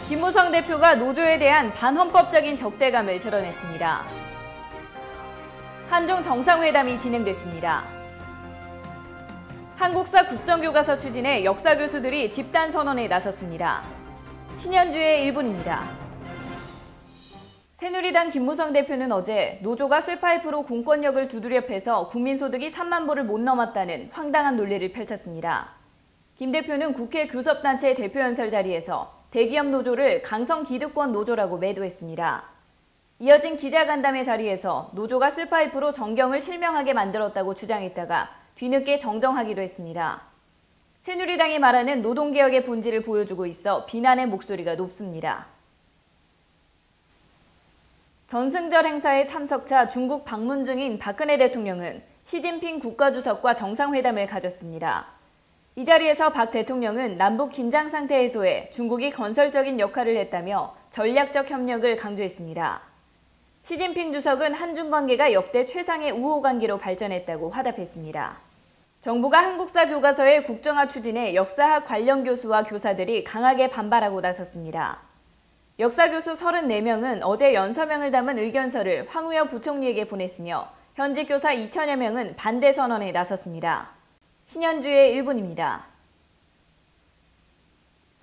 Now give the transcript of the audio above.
김무성 대표가 노조에 대한 반헌법적인 적대감을 드러냈습니다. 한중 정상회담이 진행됐습니다. 한국사 국정교과서 추진에 역사 교수들이 집단 선언에 나섰습니다. 신현주의 1분입니다. 새누리당 김무성 대표는 어제 노조가 쇠파이프로 공권력을 두드려 패서 국민소득이 3만 불을 못 넘었다는 황당한 논리를 펼쳤습니다. 김 대표는 국회 교섭단체 대표연설 자리에서 대기업 노조를 강성기득권 노조라고 매도했습니다. 이어진 기자간담회 자리에서 노조가 쇠파이프로 정경을 실명하게 만들었다고 주장했다가 뒤늦게 정정하기도 했습니다. 새누리당이 말하는 노동개혁의 본질을 보여주고 있어 비난의 목소리가 높습니다. 전승절 행사에 참석차 중국 방문 중인 박근혜 대통령은 시진핑 국가주석과 정상회담을 가졌습니다. 이 자리에서 박 대통령은 남북 긴장 상태 해소에 중국이 건설적인 역할을 했다며 전략적 협력을 강조했습니다. 시진핑 주석은 한중 관계가 역대 최상의 우호 관계로 발전했다고 화답했습니다. 정부가 한국사 교과서의 국정화 추진에 역사학 관련 교수와 교사들이 강하게 반발하고 나섰습니다. 역사교수 34명은 어제 연서명을 담은 의견서를 황우여 부총리에게 보냈으며 현직 교사 2천여 명은 반대 선언에 나섰습니다. 신현주의 1분입니다.